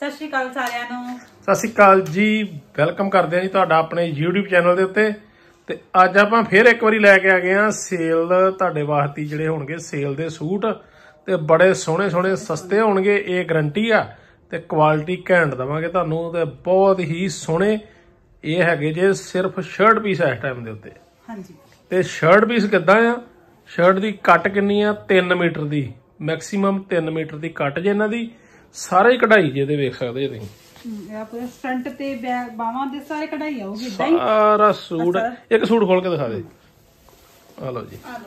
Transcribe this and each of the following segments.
ਸਤਿ ਸ਼੍ਰੀ ਅਕਾਲ ਸਾਰਿਆਂ ਨੂੰ। ਸਤਿ ਸ਼੍ਰੀ ਅਕਾਲ ਜੀ, ਵੈਲਕਮ ਕਰਦੇ ਹਾਂ ਜੀ ਤੁਹਾਡਾ ਆਪਣੇ YouTube ਚੈਨਲ ਦੇ ਉੱਤੇ। ਤੇ ਅੱਜ ਆਪਾਂ ਫੇਰ ਇੱਕ ਵਾਰੀ ਲੈ ਕੇ ਆ ਗਏ ਹਾਂ ਸੇਲ ਤੁਹਾਡੇ ਵਾਸਤੇ ਜਿਹੜੇ ਹੋਣਗੇ ਸੇਲ ਦੇ ਸੂਟ ਤੇ ਬੜੇ ਸੋਹਣੇ ਸੋਹਣੇ ਸਸਤੇ ਹੋਣਗੇ। ਇਹ ਗਰੰਟੀ ਆ ਤੇ ਕੁਆਲਿਟੀ ਘੈਂਟ ਦਵਾਂਗੇ ਤੁਹਾਨੂੰ ਤੇ ਬਹੁਤ ਹੀ ਸੋਹਣੇ। ਇਹ ਹੈਗੇ ਜੇ ਸਿਰਫ ਸ਼ਰਟ ਪੀਸ ਇਸ ਟਾਈਮ ਦੇ ਉੱਤੇ। ਹਾਂਜੀ। ਤੇ ਸ਼ਰਟ ਪੀਸ ਕਿੱਦਾਂ ਆ? ਸ਼ਰਟ ਦੀ ਕੱਟ ਕਿੰਨੀ ਆ? 3 ਮੀਟਰ ਦੀ, ਮੈਕਸੀਮਮ 3 ਮੀਟਰ ਦੀ ਕੱਟ ਜੇ ਇਹਨਾਂ ਦੀ। ਸਾਰੇ ਕਢਾਈ ਜੇ ਇਹਦੇ ਵੇਖ ਸਕਦੇ ਜੇ ਤੁਸੀਂ। ਇਹ ਪੂਰਾ ਫਰੰਟ ਤੇ ਬੈਕ ਬਾਹਾਂ ਦੇ ਸਾਰੇ ਕਢਾਈ ਆਉਗੀ ਇਦਾਂ ਹੀ। ਸਾਰਾ ਸੂਟ ਇੱਕ ਸੂਟ ਖੋਲ ਕੇ ਦਿਖਾ ਦੇ। ਆ ਲਓ ਜੀ, ਆ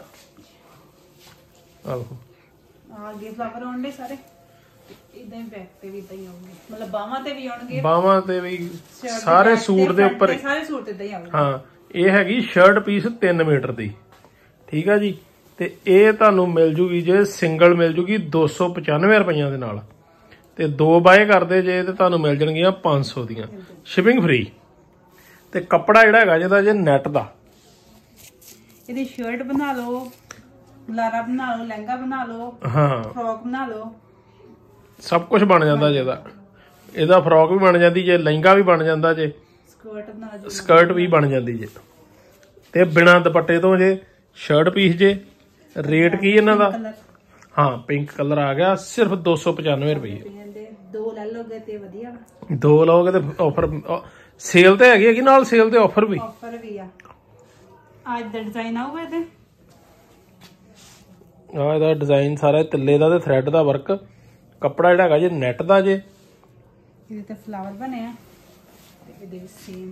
ਲਓ ਅੱਗੇ ਫਲਾਵਰ ਆਉਣਗੇ ਸਾਰੇ ਇਦਾਂ ਹੀ। ਬੈਕ ਤੇ ਵੀ ਇਦਾਂ ਹੀ ਆਉਣਗੇ, ਮਤਲਬ ਬਾਹਾਂ ਤੇ ਵੀ ਆਉਣਗੇ, ਬਾਹਾਂ ਤੇ ਵੀ ਸਾਰੇ ਸੂਟ ਦੇ ਉੱਪਰ। ਸਾਰੇ ਸੂਟ ਇਦਾਂ ਹੀ ਆਉਣਗੇ। ਹਾਂ, ਇਹ ਹੈਗੀ ਸ਼ਰਟ ਪੀਸ 3 ਮੀਟਰ ਦੀ, ਠੀਕ ਆ ਜੀ। ਤੇ ਇਹ ਤੁਹਾਨੂੰ ਮਿਲ ਜੂਗੀ ਜੇ ਸਿੰਗਲ ਮਿਲ ਜੂਗੀ 295 ਰੁਪਈਆਂ ਦੇ ਨਾਲ। ਤੇ 2 ਬਾਏ ਕਰਦੇ ਜੇ ਤੇ ਤੁਹਾਨੂੰ ਮਿਲ ਜਾਣਗੀਆਂ 500 ਦੀਆਂ, ਸ਼ਿਪਿੰਗ ਫ੍ਰੀ। ਤੇ ਕੱਪੜਾ ਜਿਹੜਾ ਹੈਗਾ ਜਿਹਦਾ ਜੇ ਨੈਟ ਦਾ। ਇਹਦੀ ਸ਼ਰਟ ਬਣਾ ਲਓ, ਗਲਾਰਾ ਬਣਾ ਲਓ, ਲਹਿੰਗਾ ਬਣਾ ਲਓ, ਹਾਂ ਫਰੋਕ ਬਣਾ ਲਓ, ਸਭ ਕੁਝ ਬਣ ਜਾਂਦਾ ਜੇ ਇਹਦਾ। ਇਹਦਾ ਫਰੋਕ ਵੀ ਬਣ ਜਾਂਦੀ ਜੇ, ਲਹਿੰਗਾ ਵੀ ਬਣ ਜਾਂਦਾ ਜੇ, ਸਕਰਟ ਵੀ ਬਣ ਜਾਂਦੀ ਜੇ। ਤੇ ਬਿਨਾਂ ਦੁਪੱਟੇ ਤੋਂ ਜੇ ਸ਼ਰਟ ਪੀਸ ਜੇ। ਰੇਟ ਕੀ ਇਹਨਾਂ ਦਾ? ਹਾਂ, ਪਿੰਕ ਕਲਰ ਆ ਗਿਆ, ਸਿਰਫ 295 ਰੁਪਏ। 2 ਲੈ ਲੋਗੇ ਤੇ ਵਧੀਆ, 2 ਲਓਗੇ ਤੇ ਆਫਰ ਸੇਲ ਤੇ ਹੈਗੀ ਨਾਲ, ਸੇਲ ਤੇ ਆਫਰ ਵੀ ਆ। ਅੱਜ ਦਾ ਡਿਜ਼ਾਈਨ ਆਊਗਾ ਇਹਦੇ। ਆ ਇਹਦਾ ਡਿਜ਼ਾਈਨ ਸਾਰਾ ਤਿੱਲੇ ਦਾ ਤੇ ਥ੍ਰੈਡ ਦਾ ਵਰਕ। ਕੱਪੜਾ ਜਿਹੜਾ ਹੈਗਾ ਜੇ ਨੈਟ ਦਾ ਜੇ। ਇਹਦੇ ਤੇ ਫਲਾਵਰ ਬਣੇ ਆ ਤੇ ਇਹਦੇ ਵਿੱਚ ਸੇਮ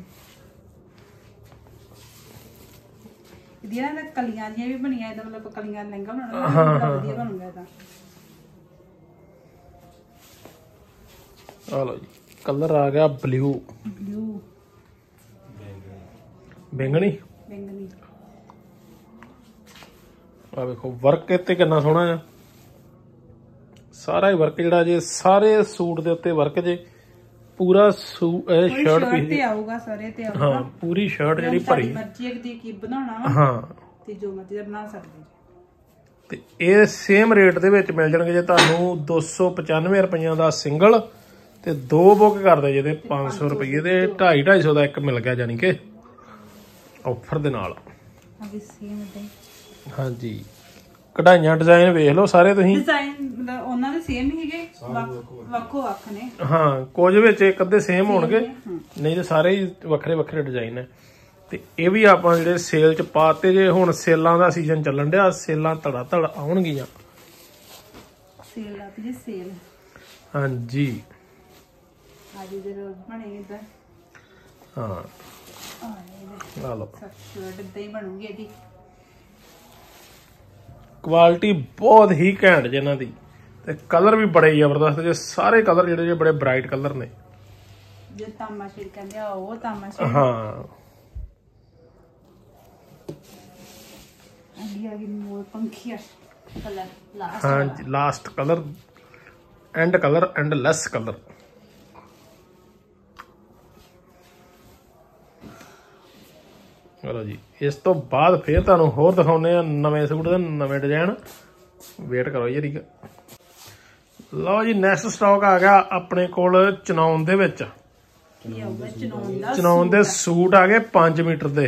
ਇਹਦੀਆਂ ਨਾ ਕਲੀਆਂ ਜੀਆਂ ਵੀ ਬਣੀਆਂ। ਇਹਦਾ ਮਤਲਬ ਕਲੀਆਂ ਲਹਿੰਗਾ ਬਣਾਉਣਾ ਬੜਾ ਵਧੀਆ ਬਣੂਗਾ ਇਹਦਾ। ਆ ਲਓ ਜੀ, ਕਲਰ ਆ ਗਿਆ ਬਲੂ ਬੈਂਗਣੀ। ਆ ਵੇਖੋ ਵਰਕ ਇੱਥੇ ਕਿੰਨਾ ਸੋਹਣਾ ਆ। ਸਾਰਾ ਹੀ ਵਰਕ ਜਿਹੜਾ ਜੇ ਸਾਰੇ ਸੂਟ ਦੇ ਉੱਤੇ ਵਰਕ ਜੇ। ਪੂਰਾ ਸ਼ਰਟ ਪੀਸ ਤੇ ਆਊਗਾ, ਸਾਰੇ ਤੇ ਆਊਗਾ। ਹਾਂ, ਪੂਰੀ ਸ਼ਰਟ ਜਿਹੜੀ ਭਰੀ ਮਰਜ਼ੀ ਦੀ ਕੀ ਬਣਾਉਣਾ ਵਾ। ਹਾਂ, ਤੇ ਜੋ ਮਰਜ਼ੀ ਦਾ ਬਣਾ ਸਕਦੇ ਜੀ। ਤੇ ਇਹ ਸੇਮ ਰੇਟ ਦੇ ਵਿੱਚ ਮਿਲ ਜਾਣਗੇ ਜੇ ਤੁਹਾਨੂੰ 295 ਰੁਪਈਆਂ ਦਾ ਸਿੰਗਲ। ਤੇ 2 ਬੁੱਕ ਕਰਦੇ ਜੇ ਤੇ 500 ਰੁਪਏ ਦੇ 250 ਦਾ ਇੱਕ ਮਿਲ ਗਿਆ, ਜਾਨੀ ਕਿ ਆਫਰ ਦੇ ਨਾਲ। ਹਾਂਜੀ, ਕਢਾਈਆਂ ਡਿਜ਼ਾਈਨ ਵੇਖ ਲਓ ਸਾਰੇ ਤੁਸੀਂ। ਡਿਜ਼ਾਈਨ ਮਤਲਬ ਉਹਨਾਂ ਦੇ ਸੇਮ ਹੀ ਹੈਗੇ, ਵੱਖੋ ਵੱਖ ਨੇ। ਹਾਂ, ਕੁਝ ਵਿੱਚ ਇੱਕ ਅੱਧੇ ਸੇਮ ਹੋਣਗੇ, ਨਹੀਂ ਤੇ ਸਾਰੇ ਹੀ ਵੱਖਰੇ ਵੱਖਰੇ ਡਿਜ਼ਾਈਨ ਹੈ। ਤੇ ਇਹ ਵੀ ਆਪਾਂ ਜਿਹੜੇ ਸੇਲ ਚ ਪਾਤੇ ਜੇ। ਹੁਣ ਸੇਲਾਂ ਦਾ ਸੀਜ਼ਨ ਚੱਲਣ ਡਿਆ, ਸੇਲਾਂ ਧੜਾ ਧੜ ਆਉਣਗੀਆਂ। ਸੇਲ ਆ ਜੀ, ਸੇਲ। ਹਾਂਜੀ, ਅੱਜ ਦੇ ਰੋਜ਼ ਬਣੇ ਇਦਾਂ। ਹਾਂ, ਆ ਲਓ ਸ਼ਰਟ ਇਦਾਂ ਹੀ ਬਣੂਗੀ ਇਹਦੀ। ਕੁਆਲਿਟੀ ਬਹੁਤ ਹੀ ਘੈਂਟ ਜੇ ਇਹਨਾਂ ਦੀ। ਤੇ ਕਲਰ ਵੀ ਬੜੇ ਜ਼ਬਰਦਸਤ ਜੇ। ਸਾਰੇ ਕਲਰ ਜਿਹੜੇ ਜੇ ਬੜੇ ਬ੍ਰਾਈਟ ਕਲਰ ਨੇ। ਜੋ ਤਾਮਾਸ਼ੇਰ ਕਹਿੰਦੇ ਆ ਉਹ ਤਾਮਾਸ਼ੇਰ। ਹਾਂ, ਆ ਗਈ ਮੋਰ ਪੰਖੀਆ ਕਲਰ ਲਾਸਟ। ਹਾਂ, last colour, and colour and less colour. ਚਲੋ ਜੀ, ਇਸ ਤੋਂ ਬਾਅਦ ਫੇਰ ਤੁਹਾਨੂੰ ਹੋਰ ਦਿਖਾਉਂਦੇ ਆ ਨਵੇਂ ਸੂਟ ਦੇ ਨਵੇਂ ਡਿਜ਼ਾਈਨ। ਵੇਟ ਕਰੋ ਜੀ। ਲਓ ਜੀ, ਨੈਕਸਟ ਸਟਾਕ ਆ ਗਿਆ ਆਪਣੇ ਕੋਲ ਚਨੌਨ ਦੇ ਵਿੱਚ। ਚਨੌਨ ਦੇ ਸੂਟ ਆ ਗਏ 5 ਮੀਟਰ ਦੇ।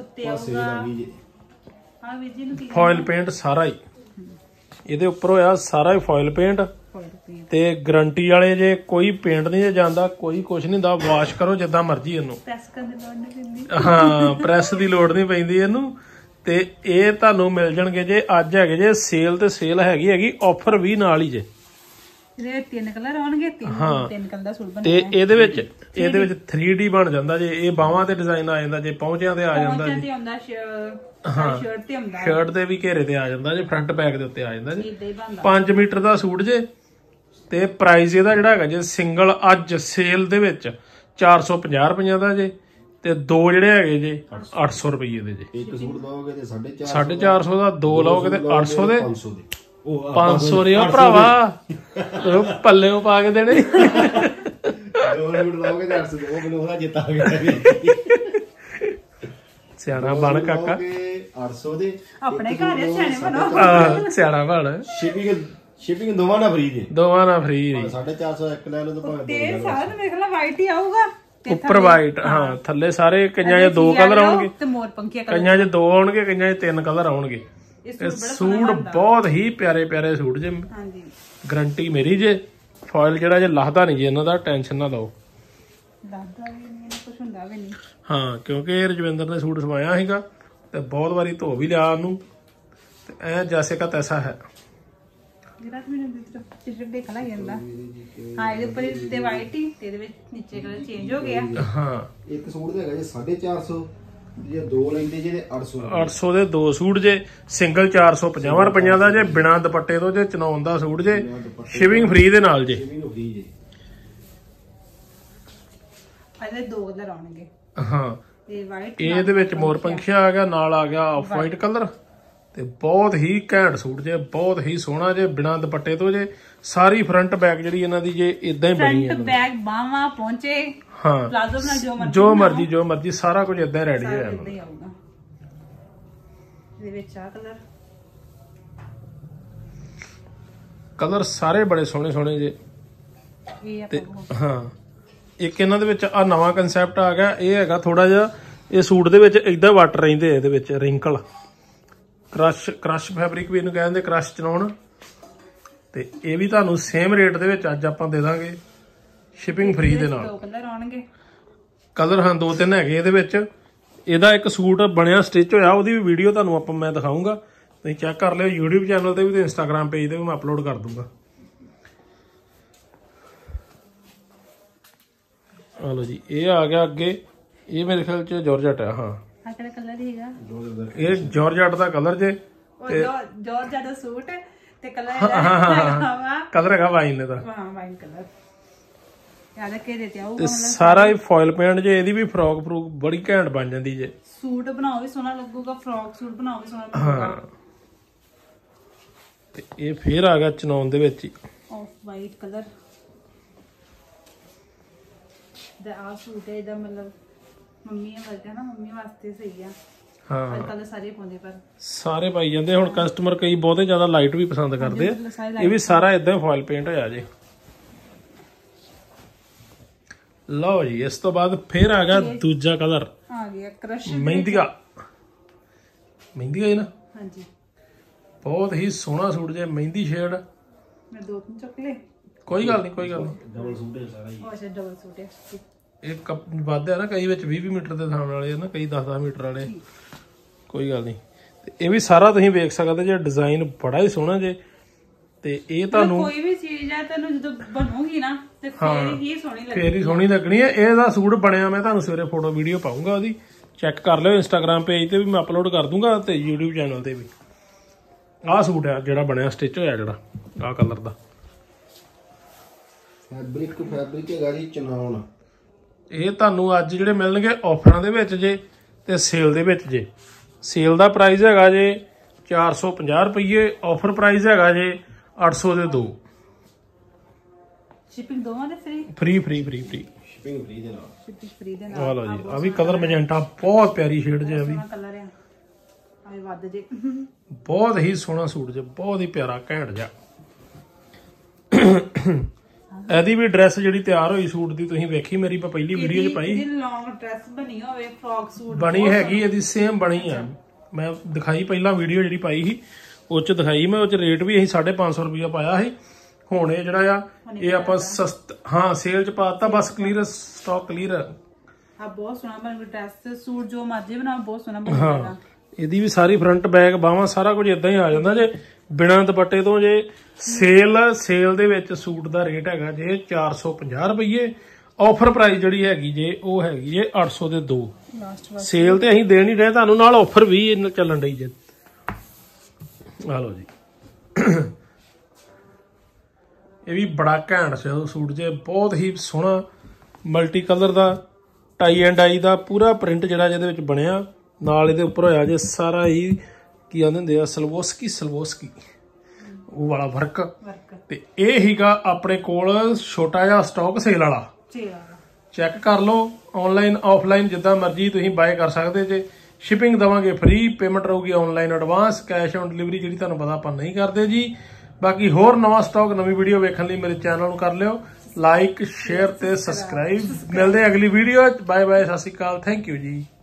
ਫੋਇਲ ਪੇਂਟ ਸਾਰਾ ਹੀ ਇਹਦੇ ਉੱਪਰ ਹੋਇਆ, ਸਾਰਾ ਹੀ ਫੋਇਲ ਪੇਂਟ। ਤੇ ਗਰੰਟੀ ਵਾਲੇ ਜੇ, ਕੋਈ ਪੇਂਟ ਨਹੀਂ ਜੇ ਜਾਂਦਾ, ਕੋਈ ਕੁਛ ਨਹੀਂ ਦਾ। ਵਾਸ਼ ਕਰੋ ਜਿੱਦਾਂ ਮਰਜੀ ਇਹਨੂੰ। ਹਾਂ, ਪ੍ਰੈਸ ਦੀ ਲੋੜ ਨਹੀਂ ਪੈਂਦੀ ਇਹਨੂੰ। ਤੇ ਇਹ ਤੁਹਾਨੂੰ ਮਿਲ ਜਾਣਗੇ ਜੇ ਅੱਜ ਹੈਗੇ ਜੇ ਸੇਲ। ਤੇ ਸੇਲ ਹੈਗੀ ਆਫਰ ਵੀ ਨਾਲ ਹੀ ਜੇ। ਇਹਦੇ 3 ਕਲਰ ਆਉਣਗੇ। 3 ਕਲਰ ਦਾ ਸੂਟ ਬਣਿਆ। ਤੇ ਇਹਦੇ ਵਿੱਚ 3D ਬਣ ਜਾਂਦਾ ਜੇ। ਇਹ ਬਾਹਾਂ ਤੇ ਡਿਜ਼ਾਈਨ ਆ ਜਾਂਦਾ ਜੇ, ਪਹੁੰਚਿਆਂ ਤੇ ਆ ਜਾਂਦਾ ਜੀ। ਹਾਂ, ਸ਼ਰਟ ਦੇ ਵੀ ਘੇਰੇ ਤੇ ਆ ਜਾਂਦਾ ਜੇ, ਫਰੰਟ ਬੈਕ ਦੇ ਉੱਤੇ ਆ ਜਾਂਦਾ ਜੀ। 5 ਮੀਟਰ ਦਾ ਸੂਟ ਜੇ। ਤੇ ਪ੍ਰਾਈਸ ਇਹਦਾ ਜਿਹੜਾ ਹੈਗਾ ਜੇ ਸਿੰਗਲ ਅੱਜ ਸੇਲ ਦੇ ਵਿੱਚ 450 ਰੁਪਈਆਂ ਦਾ ਜੇ। ਤੇ 2 ਜਿਹੜੇ ਹੈਗੇ ਜੇ 800 ਰੁਪਏ ਦੇ ਜੇ। ਇੱਕ ਸੂਟ ਲਓਗੇ ਤੇ 450 ਦਾ, 2 ਲਓਗੇ ਤੇ 800 ਦੇ। 500 ਰਿਆ ਭਰਾਵਾ, ਪੱਲਿਓਂ ਪਾ ਕੇ ਦੇਣੇ। 2 ਸੂਟ ਲਓਗੇ ਤੇ 800 ਦੇ। ਉਹ ਮੈਨੂੰ ਉਹਦਾ ਜਿੱਤਾ ਗਿਆ। ਸਿਆਣਾ ਬਣ ਕਾਕਾ। 800 ਦੇ ਆਪਣੇ ਘਰ ਸਿਆਣੇ ਬਣੋ। ਸਿਆਣਾ ਬਣ। ਸ਼ਿਪਿੰਗ ਦੋਵਾਂ ਨਾਲ ਫ੍ਰੀ ਦੇ ਦੋਵਾਂ ਨਾਲ ਫ੍ਰੀ 450 ਇੱਕ ਲੈ ਲਓ ਤਾਂ ਭਾਵੇਂ ਤੇ ਸਾਰਾ ਤਾਂ ਮੇਰੇ ਖਿਆਲ ਵਾਈਟ ਹੀ ਆਊਗਾ ਉੱਪਰ ਵਾਈਟ ਹਾਂ ਥੱਲੇ ਸਾਰੇ ਕਈਆਂ 'ਚ 2 ਕਲਰ ਆਉਣਗੇ ਤੇ ਮੋਰ ਪੰਖੀਆ ਕਲਰ ਕਈਆਂ 'ਚ 2 ਆਉਣਗੇ ਕਈਆਂ 'ਚ 3 ਕਲਰ ਆਉਣਗੇ ਇਹ ਸੂਟ ਬਹੁਤ ਹੀ ਪਿਆਰੇ ਪਿਆਰੇ ਸੂਟ ਜੇ ਹਾਂਜੀ ਗਰੰਟੀ ਮੇਰੀ ਜੇ ਫੋਇਲ ਜਿਹੜਾ ਜੇ ਲੱਥਦਾ ਨਹੀਂ ਜੇ ਇਹਨਾਂ ਦਾ ਟੈਨਸ਼ਨ ਨਾ ਲਓ ਦਾਦਾ ਵੀ ਨਹੀਂ ਕੁਝ ਹੁੰਦਾ ਵੀ ਨਹੀਂ ਹਾਂ ਕਿਉਂਕਿ ਇਹ ਰਜਵਿੰਦਰ ਨੇ ਸੂਟ ਸਵਾਇਆ ਸੀਗਾ ਤੇ ਬਹੁਤ ਵਾਰੀ ਧੋ ਵੀ ਲਿਆ ਉਹਨੂੰ ਤੇ ਐ ਜੈਸੇ ਕਾ ਤੈਸਾ ਹੈ ਜਿਹੜਾ ਮੈਨੂੰ ਟਿਸ਼ਰਟ ਦੇਖ ਲਾ ਜਾਂਦਾ ਹਾਂ ਇਹਦੇ ਉੱਪਰ ਤੇ ਵਾਈਟ ਹੀ ਤੇ ਇਹਦੇ ਵਿੱਚ ਨੀਚੇ ਕਲਰ ਚੇਂਜ ਹੋ ਗਿਆ ਹਾਂ ਇੱਕ ਸੂਟ ਦਾ ਹੈਗਾ ਜੀ 450 ਜੇ 2 ਲੈਂਦੇ ਜੇ 800 800 ਦੇ 2 ਸੂਟ ਜੇ ਸਿੰਗਲ 450 ਰੁਪਈਆਂ ਦਾ ਜੇ ਬਿਨਾ ਦੁਪੱਟੇ ਤੋਂ ਜੇ ਚਨਾਉਣ ਦਾ ਸੂਟ ਜੇ ਸ਼ਿਪਿੰਗ ਫ੍ਰੀ ਦੇ ਨਾਲ ਜੇ ਸ਼ਿਪਿੰਗ ਫ੍ਰੀ ਜੇ ਇਹਦੇ 2 ਕਲਰ ਆਉਣਗੇ ਹਾਂ ਤੇ ਵਾਈਟ ਇਹਦੇ ਵਿੱਚ ਮੋਰ ਪੰਖੀਆ ਆ ਗਿਆ ਨਾਲ ਆ ਗਿਆ ਆਫ ਵਾਈਟ ਕਲਰ ਤੇ ਬਹੁਤ ਹੀ ਘੈਂਟ ਸੂਟ ਜੇ ਬਹੁਤ ਹੀ ਸੋਹਣਾ ਜੇ ਬਿਨਾ ਦੁਪੱਟੇ ਤੋਂ ਜੇ ਸਾਰੀ ਫਰੰਟ ਬੈਕ ਜਿਹੜੀ ਇਹਨਾਂ ਦੀ ਜੇ ਇਦਾਂ ਹੀ ਬਣੀ ਹੈ ਫਰੰਟ ਬੈਕ ਬਾਹਾਂ ਪਹੁੰਚੇ ਹਾਂ ਪਲਾਜ਼ੋ ਨਾਲ ਜੋ ਮਰਜੀ ਸਾਰਾ ਕੁਝ ਇਦਾਂ ਰੈਡੀ ਹੋਇਆ ਇਦਾਂ ਹੀ ਆਊਗਾ ਇਹਦੇ ਵਿੱਚ ਆ ਕਲਰ ਸਾਰੇ ਬੜੇ ਸੋਹਣੇ ਸੋਹਣੇ ਜੇ ਇਹ ਤੇ ਆਪਾਂ ਹਾਂ ਇੱਕ ਇਹਨਾਂ ਦੇ ਵਿੱਚ ਆ ਨਵਾਂ ਕਨਸੈਪਟ ਆ ਗਿਆ ਇਹ ਹੈਗਾ ਥੋੜਾ ਜਿਹਾ ਇਹ ਸੂਟ ਦੇ ਵਿੱਚ ਇਦਾਂ ਵਾਟਰ ਰਹਿੰਦੇ ਇਹਦੇ ਵਿੱਚ ਰਿੰਕਲ ਕ੍ਰਸ਼ ਫੈਬਰਿਕ ਵੀ ਇਹਨੂੰ ਕਹਿੰਦੇ ਕ੍ਰਸ਼ ਚਨਾਉਣ ਤੇ ਇਹ ਵੀ ਤੁਹਾਨੂੰ ਸੇਮ ਰੇਟ ਦੇ ਵਿੱਚ ਅੱਜ ਆਪਾਂ ਦੇ ਦਾਂਗੇ ਸ਼ਿਪਿੰਗ ਫ੍ਰੀ ਦੇ ਨਾਲ 2 ਕਲਰ ਆਉਣਗੇ ਕਲਰ ਹਾਂ 2-3 ਹੈਗੇ ਇਹਦੇ ਵਿੱਚ ਇਹਦਾ ਇੱਕ ਸੂਟ ਬਣਿਆ ਸਟਿਚ ਹੋਇਆ ਉਹਦੀ ਵੀ ਵੀਡੀਓ ਤੁਹਾਨੂੰ ਮੈਂ ਦਿਖਾਉਂਗਾ ਤੁਸੀਂ ਚੈੱਕ ਕਰ ਲਿਓ YouTube ਚੈਨਲ ਤੇ ਵੀ ਤੇ Instagram ਪੇਜ ਤੇ ਵੀ ਮੈਂ ਅਪਲੋਡ ਕਰ ਦੂੰਗਾ ਆ ਲਓ ਜੀ ਇਹ ਆ ਗਿਆ ਅੱਗੇ ਇਹ ਮੇਰੇ ਖਿਆਲ ਚ ਜਾਰਜਟ ਹੈ ਹਾਂ ਆ ਕਿਹੜਾ ਕਲਰ ਹੈਗਾ ਇਹ ਜਾਰਜਟ ਦਾ ਕਲਰ ਜੇ ਉਹ ਜਾਰਜਟ ਦਾ ਸੂਟ ਤੇ ਕਲਰ ਹੈਗਾ ਕਲਰ ਹੈਗਾ ਵਾਈਨ ਦਾ ਹਾਂ ਵਾਈਨ ਕਲਰ ਯਾਦ ਕੇ ਦਿੱਤੇ ਆਊਗਾ ਤੇ ਸਾਰਾ ਹੀ ਫੋਇਲ ਪੇਂਟ ਜੇ ਇਹਦੀ ਵੀ ਫਰੋਕ ਬੜੀ ਘੈਂਟ ਬਣ ਜਾਂਦੀ ਜੇ ਸੂਟ ਬਣਾਓ ਵੀ ਸੋਹਣਾ ਲੱਗੂਗਾ ਫਰੋਕ ਸੂਟ ਬਣਾਓ ਵੀ ਸੋਹਣਾ ਲੱਗੂਗਾ ਤੇ ਇਹ ਫੇਰ ਆ ਗਿਆ ਚਨੌਨ ਦੇ ਵਿੱਚ ਹੀ ਆਫ ਵਾਈਟ ਕਲਰ ਦਾ ਆ ਸੂਟ ਹੈ ਇਹਦਾ ਮਤਲਬ ਮੰਮੀਆਂ ਵਰਗਾ ਨਾ ਮੰਮੀ ਵਾਸਤੇ ਸਹੀ ਆ ਹਾਂ ਅੱਜ ਕੱਲ ਸਾਰੇ ਪਾਉਂਦੇ ਪਰ ਸਾਰੇ ਪਾਈ ਜਾਂਦੇ ਹੁਣ ਕਸਟਮਰ ਕਈ ਬਹੁਤੇ ਜ਼ਿਆਦਾ ਲਾਈਟ ਵੀ ਪਸੰਦ ਕਰਦੇ ਆ ਇਹ ਵੀ ਸਾਰਾ ਇਦਾਂ ਫੋਇਲ ਪੇਂਟ ਹੋਇਆ ਜੇ ਲਓ ਜੀ ਇਸ ਤੋਂ ਬਾਅਦ ਫੇਰ ਆ ਗਿਆ ਦੂਜਾ ਕਲਰ ਆ ਗਿਆ ਕ੍ਰਸ਼ ਮਹਿੰਦੀਆ ਹੈ ਨਾ ਹਾਂਜੀ ਬਹੁਤ ਹੀ ਸੋਹਣਾ ਸੂਟ ਜੇ ਮਹਿੰਦੀ ਸ਼ੇਡ ਮੈਂ 2-3 ਚੁੱਕ ਲਏ ਕੋਈ ਗੱਲ ਨਹੀਂ ਡਬਲ ਸੂਟ ਹੈ ਸਾਰਾ ਹੀ ਉਹ ਅੱਛਾ ਡਬਲ ਸੂਟ ਹੈ ਇਹ ਵੱਧ ਹੈ ਨਾ ਕਈ ਵਿੱਚ 20 ਮੀਟਰ ਦੇ ਥਾਣ ਵਾਲੇ ਆ ਨਾ ਕਈ 10-10 ਮੀਟਰ ਵਾਲੇ ਕੋਈ ਗੱਲ ਨਹੀਂ ਤੇ ਇਹ ਵੀ ਸਾਰਾ ਤੁਸੀਂ ਵੇਖ ਸਕਦੇ ਜੇ ਡਿਜ਼ਾਈਨ ਬੜਾ ਹੀ ਸੋਹਣਾ ਜੇ ਤੇ ਇਹ ਤੁਹਾਨੂੰ ਕੋਈ ਵੀ ਚੀਜ਼ ਆ ਤੈਨੂੰ ਜਦੋਂ ਬਣੂਗੀ ਨਾ ਤੇ ਫੇਰ ਹੀ ਸੋਹਣੀ ਲੱਗੇਗੀ ਫੇਰ ਹੀ ਸੋਹਣੀ ਲੱਗਣੀ ਹੈ ਇਹਦਾ ਸੂਟ ਬਣਿਆ ਮੈਂ ਤੁਹਾਨੂੰ ਸਵੇਰੇ ਫੋਟੋ ਵੀਡੀਓ ਪਾਉਂਗਾ ਉਹਦੀ ਚੈੱਕ ਕਰ ਲਿਓ Instagram ਪੇਜ ਤੇ ਵੀ ਮੈਂ ਅਪਲੋਡ ਕਰ ਦੂੰਗਾ ਤੇ YouTube ਚੈਨਲ ਤੇ ਵੀ ਆਹ ਸੂਟ ਹੈ ਜਿਹੜਾ ਬਣਿਆ ਸਟਿਚ ਹੋਇਆ ਜਿਹੜਾ ਆਹ ਕਲਰ ਦਾ ਫੈਬਰਿਕ ਹੈਗਾ ਜੀ ਚਨਾਉਣ ਇਹ ਤੁਹਾਨੂੰ ਅੱਜ ਜਿਹੜੇ ਮਿਲਣਗੇ ਆਫਰਾਂ ਦੇ ਵਿੱਚ ਜੇ ਤੇ ਸੇਲ ਦੇ ਵਿੱਚ ਜੇ ਸੇਲ ਦਾ ਪ੍ਰਾਈਸ ਹੈਗਾ ਜੇ 450 ਰੁਪਏ ਆਫਰ ਪ੍ਰਾਈਸ ਹੈਗਾ ਜੇ 800 ਦੇ 2 ਸ਼ਿਪਿੰਗ ਦੋਵਾਂ ਦੇ ਫ੍ਰੀ ਸ਼ਿਪਿੰਗ ਫ੍ਰੀ ਦੇ ਨਾਲ ਸ਼ਿਪਿੰਗ ਫ੍ਰੀ ਦੇ ਆ ਲਓ ਜੀ ਆ ਵੀ ਕਲਰ ਮੈਜੈਂਟਾ ਬਹੁਤ ਪਿਆਰੀ ਸ਼ੇਡ ਜੇ ਆ ਵੀ ਕਲਰ ਆ ਆਏ ਵੱਧ ਜੇ ਬਹੁਤ ਹੀ ਸੋਹਣਾ ਸੂਟ ਜੇ ਬਹੁਤ ਹੀ ਪਿਆਰਾ ਘੈਂਟ ਜਿਹਾ ਇਹਦੀ ਵੀ ਡਰੈਸ ਜਿਹੜੀ ਤਿਆਰ ਹੋਈ ਸੂਟ ਦੀ ਤੁਸੀਂ ਵੇਖੀ ਮੇਰੀ ਪਹਿਲੀ ਵੀਡੀਓ 'ਚ ਪਾਈ ਇਹਦੀ ਲੌਂਗ ਡਰੈਸ ਬਣੀ ਹੋਵੇ ਫਰੋਕ ਸੂਟ ਬਣੀ ਹੈਗੀ ਇਹਦੀ ਸੇਮ ਬਣੀ ਆ ਮੈਂ ਦਿਖਾਈ ਪਹਿਲਾਂ ਵੀਡੀਓ ਜਿਹੜੀ ਪਾਈ ਸੀ ਉਹ 'ਚ ਦਿਖਾਈ ਮੈਂ ਉਹ 'ਚ ਰੇਟ ਵੀ ਅਸੀਂ 550 ਰੁਪਇਆ ਪਾਇਆ ਸੀ ਹੁਣ ਇਹ ਜਿਹੜਾ ਆ ਇਹ ਆਪਾਂ ਹਾਂ ਸੇਲ 'ਚ ਪਾਤਾ ਬਸ ਕਲੀਅਰ ਸਟਾਕ ਕਲੀਅਰ ਆ ਬਹੁਤ ਸੋਹਣਾ ਬਣ ਡਰੈਸ ਸੂਟ ਜੋ ਮਰਜ਼ੀ ਬਣਾਓ ਬਹੁਤ ਸੋਹਣਾ ਬਣ ਜਾਏਗਾ ਇਹਦੀ ਵੀ ਸਾਰੀ ਫਰੰਟ ਬੈਕ ਬਾਹਾਂ ਸਾਰਾ ਕੁਝ ਇਦਾਂ ਹੀ ਆ ਜਾਂਦਾ ਜੇ ਬਿਨਾਂ ਦੁਪੱਟੇ ਤੋਂ ਜੇ ਸੇਲ ਦੇ ਵਿੱਚ ਸੂਟ ਦਾ ਰੇਟ ਹੈਗਾ ਜੇ 450 ਰੁਪਏ ਆਫਰ ਪ੍ਰਾਈਸ ਜਿਹੜੀ ਹੈਗੀ ਜੇ ਉਹ ਹੈਗੀ ਜੇ 800 ਦੇ 2 ਸੇਲ ਤੇ ਅਸੀਂ ਦੇ ਨਹੀਂ ਰਹੇ ਤੁਹਾਨੂੰ ਨਾਲ ਆਫਰ ਵੀ ਚੱਲਣ ਰਹੀ ਜੇ ਆ ਲਓ ਜੀ ਇਹ ਵੀ ਬੜਾ ਘੈਂਟ ਸੂਟ ਜੇ ਬਹੁਤ ਹੀ ਸੋਹਣਾ ਮਲਟੀ ਕਲਰ ਦਾ ਟਾਈ ਐਂਡ ਆਈ ਦਾ ਪੂਰਾ ਪ੍ਰਿੰਟ ਜਿਹੜਾ ਜਿਹਦੇ ਵਿੱਚ ਬਣਿਆ ਨਾਲ ਇਹਦੇ ਉੱਪਰ ਹੋਇਆ ਜੇ ਸਾਰਾ ਹੀ ਕੀ ਆਂਦੇ ਹੁੰਦੇ ਆ ਸਲਵੋਸਕੀ ਉਹ ਵਾਲਾ ਵਰਕ ਤੇ ਇਹ ਹੀਗਾ ਆਪਣੇ ਕੋਲ ਛੋਟਾ ਜਿਹਾ ਸਟਾਕ ਸੇਲ ਵਾਲਾ ਚੈੱਕ ਕਰ ਲਓ ਆਨਲਾਈਨ ਆਫਲਾਈਨ ਜਿੱਦਾਂ ਮਰਜ਼ੀ ਤੁਸੀਂ ਬਾਏ ਕਰ ਸਕਦੇ ਜੇ ਸ਼ਿਪਿੰਗ ਦਵਾਂਗੇ ਫ੍ਰੀ ਪੇਮੈਂਟ ਰਹੂਗੀ online advance cash on delivery ਜਿਹੜੀ ਤੁਹਾਨੂੰ ਪਤਾ ਆਪਾਂ ਨਹੀਂ ਕਰਦੇ ਜੀ ਬਾਕੀ ਹੋਰ ਨਵਾਂ ਸਟਾਕ ਨਵੀਂ ਵੀਡੀਓ ਵੇਖਣ ਲਈ ਮੇਰੇ ਚੈਨਲ ਨੂੰ ਕਰ ਲਿਓ ਲਾਈਕ ਸ਼ੇਅਰ ਤੇ ਸਬਸਕ੍ਰਾਈਬ। ਮਿਲਦੇ ਅਗਲੀ ਵੀਡੀਓ। ਬਾਏ ਬਾਏ, ਸਤਿ ਸ਼੍ਰੀ ਅਕਾਲ, ਥੈਂਕ ਯੂ ਜੀ।